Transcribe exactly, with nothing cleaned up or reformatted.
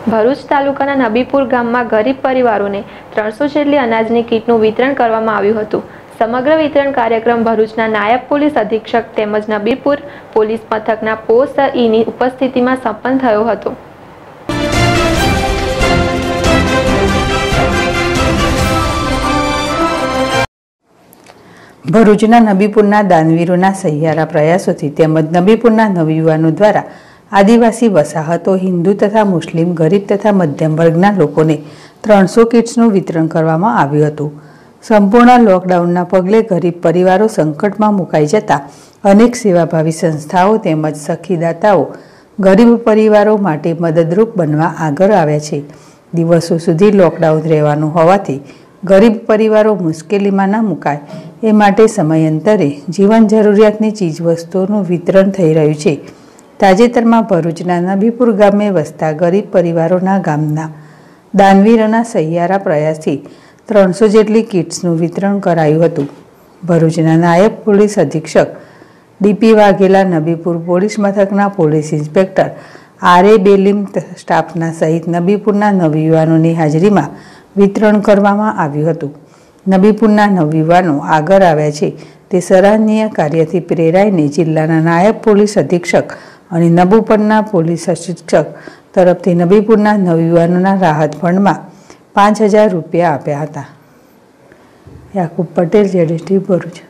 ભરૂચ તાલુકાના નબીપુર ગામમાં ગરીબ પરિવારોને ત્રણસો જેટલી અનાજની કીટનું વિતરણ કરવામાં આવ્યું હતું। સમગ્ર વિતરણ કાર્યક્રમ ભરૂચના નાયબ પોલીસ અધિક્ષક તેમજ નબીપુર પોલીસ મથકના પોસ્ટ ઈની ઉપસ્થિતિમાં સંપન્ન થયો હતો। ભરૂચના નબીપુરના દાનવીરોના સહિયારા પ્રયાસોથી તેમજ નબીપુરના નવયુવાનો દ્વારા આદિવાસી વસાહતો, હિન્દુ તથા મુસ્લિમ, ગરીબ તથા મધ્યમ વર્ગના લોકોને ત્રણસો કિટ્સનું વિતરણ કરવામાં આવ્યું હતું। સંપૂર્ણ લોકડાઉનના પગલે ગરીબ પરિવારો સંકટમાં મુકાઈ જતા અનેક સેવાભાવી સંસ્થાઓ તેમજ સખીદાતાઓ ગરીબ પરિવારો માટે મદદરૂપ બનવા આગળ આવ્યા છે। દિવસો સુધી લોકડાઉન રહેવાનું હોવાથી ગરીબ પરિવારો મુશ્કેલીમાં ન મુકાય એ માટે સમયાંતરે જીવન જરૂરિયાતની ચીજવસ્તુઓનું વિતરણ થઈ રહ્યું છે। તાજેતરમાં ભરૂચના નબીપુર ગામે વસતા ગરીબ પરિવારોના ગામના દાનવીરોના સહિયારા પ્રયાસથી ત્રણસો જેટલી કિટ્સનું વિતરણ કરાયું હતું। ભરૂચના નાયબ પોલીસ અધિક્ષક ડીપી વાઘેલા, નબીપુર પોલીસ મથકના police inspector R A Belim સ્ટાફના સહિત નબીપુરના નવયુવાનોની હાજરીમાં વિતરણ કરવામાં આવ્યું હતું। નબીપુરના નવયુવાનો આગળ આવ્યા છે તે સરાહનીય કાર્યથી પ્રેરાઈને જિલ્લાના નાયબ પોલીસ અધિક્ષક અને નબીપુરના પોલીસ અધિક્ષક તરફથી નબીપુરના નવયુવાનોના રાહત ફંડમાં પાંચ હજાર રૂપિયા આપ્યા હતા। યાકુબ પટેલ, જેડેસટી, ભરૂચ।